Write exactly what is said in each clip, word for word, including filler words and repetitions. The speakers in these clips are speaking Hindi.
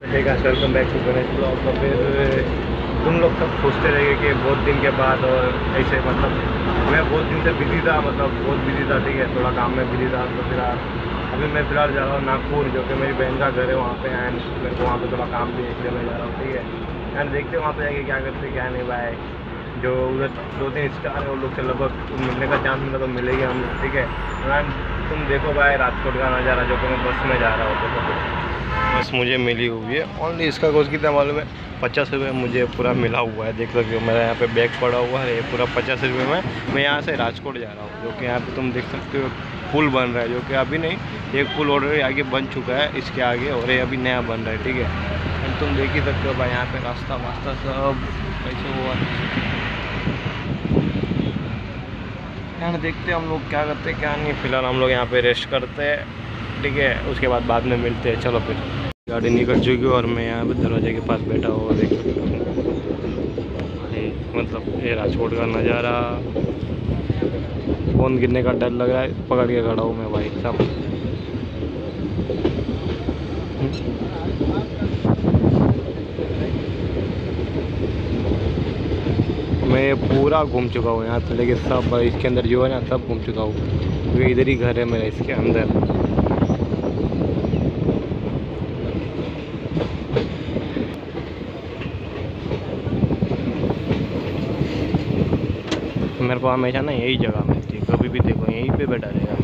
ठीक है, welcome back to Ganesh blog. तो फिर तुम लोग सब सोचते रहिए कि बहुत दिन के बाद और ऐसे मतलब मैं बहुत दिन से बिजी था, मतलब बहुत बिजी था, ठीक है, थोड़ा काम में बिजी था। तो फिर अभी मैं फिलहाल जा रहा हूँ नागपुर, जो कि मेरी बहन का घर है वहाँ पे। एंड मेरे को वहाँ पे थोड़ा काम भी इसलिए मैं जा रहा हूँ, ठीक है। एंड देखते वहाँ पे जाके क्या करते क्या नहीं भाई। जो उधर दो तीन स्टार है, वो लोग से लगभग मिलने का चांस मिला तो मिलेंगे हम लोग, ठीक है। एंड तुम देखो भाई राजकोट का नज़ारा, जो कि मैं बस में जा रहा हूँ। देखो बस मुझे मिली हुई है ओनली, इसका कोस्ट कितना मालूम है? पचास रुपये मुझे पूरा मिला हुआ है। देख सकते हो मेरा यहाँ पे बैग पड़ा हुआ है, ये पूरा पचास रुपये में मैं यहाँ से राजकोट जा रहा हूँ। जो कि यहाँ पे तुम देख सकते हो पुल बन रहा है, जो कि अभी नहीं, एक पुल ऑलरेडी आगे बन चुका है इसके आगे, और ये अभी नया बन रहा है, ठीक है। एंड तुम देख ही सकते हो भाई यहाँ पे रास्ता वास्ता सब कैसे हुआ। यहाँ देखते हम लोग क्या करते क्या नहीं। फिलहाल हम लोग यहाँ पे रेस्ट करते हैं, ठीक है, उसके बाद बाद में मिलते हैं। चलो फिर गाड़ी निकल चुकी है और मैं यहाँ पे दरवाजे के पास बैठा हुआ देख सकता हूँ। मतलब ये राजकोट का नज़ारा, फ़ोन गिरने का डर लग रहा है, पकड़ के खड़ा हूँ मैं भाई साहब। मैं पूरा घूम चुका हूँ यहाँ से लेके सब, इसके अंदर जो है ना सब घूम चुका हूँ, क्योंकि इधर ही घर है मेरा इसके अंदर। मेरे को हमेशा ना यही जगह मिलती है, कभी भी देखो यहीं पे बैठा रहेगा।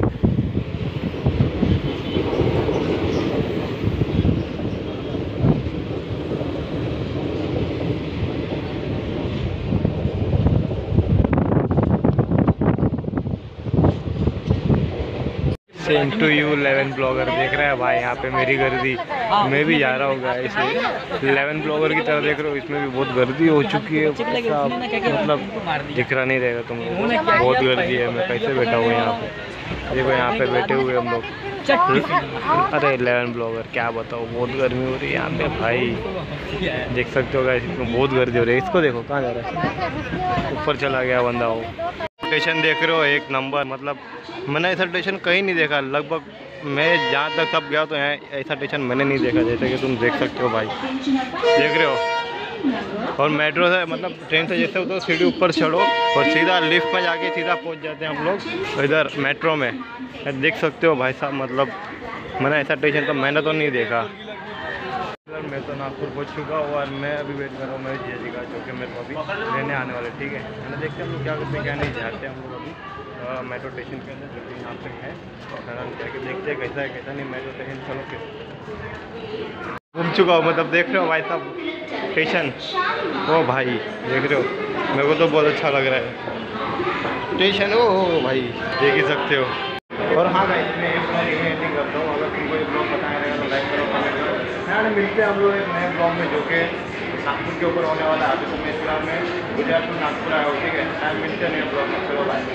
Same to you eleven blogger देख रहा है भाई, यहाँ पे मेरी गर्दी, मैं भी जा रहा हूँ गाइस। इलेवन ब्लॉगर की तरह देख रहे हो, इसमें भी बहुत गर्दी हो चुकी है, मतलब दिख रहा नहीं रहेगा तुमको, बहुत गर्दी है। मैं कैसे बैठा हूँ यहाँ पे, देखो यहाँ पे बैठे हुए हम लोग। अरे इलेवन ब्लॉगर क्या बताओ, बहुत गर्मी हो रही है यहाँ पे भाई, देख सकते हो गाइस, इसमें बहुत गर्दी हो रही है। इसको देखो कहाँ जा रहा है, ऊपर चला गया बंदा वो। स्टेशन देख रहे हो एक नंबर, मतलब मैंने ऐसा स्टेशन कहीं नहीं देखा, लगभग मैं जहाँ तक सब गया तो यहाँ ऐसा स्टेशन मैंने नहीं देखा, जैसे कि तुम देख सकते हो भाई, देख रहे हो। और मेट्रो से मतलब ट्रेन से जैसे हो तो सीढ़ी ऊपर चढ़ो और सीधा लिफ्ट में जाके सीधा पहुँच जाते हैं हम लोग इधर मेट्रो में, देख सकते हो भाई साहब। मतलब मैंने ऐसा स्टेशन तो मैंने तो नहीं देखा। मैं तो नागपुर पहुँच चुका हूँ और मैं अभी वेट कर रहा हूँ मेरे जीजा जी का, जो कि मेरे को अभी लेने आने वाले, ठीक है। मैंने देखते हैं हम लोग क्या करते हैं क्या नहीं, जाते हैं हम लोग अभी मेट्रो स्टेशन के अंदर, जो कि यहाँ पे है। जाके देखते हैं कैसा है कैसा नहीं मेट्रो स्टेशन। चलो फिर घूम चुका हूँ, मतलब देख रहे हो भाई साहब स्टेशन, ओ भाई देख रहे हो, मेरे को तो बहुत अच्छा लग रहा है स्टेशन, ओ भाई देख ही सकते हो। और हाँ भाई मैं एक बार एडिटिंग करता हूँ, अगर तुमको ये ब्लॉग बताया रहेगा तो लाइक करो, कमेंट करो। हाँ मिलते हैं हम लोग एक नए ब्लॉग में, जो कि नागपुर के ऊपर होने वाला है। अभी तो मैं फिलहाल में गुजरात में नागपुर आया हूँ, ठीक है। मिलते हैं नए ब्लॉग में, चलो बाय।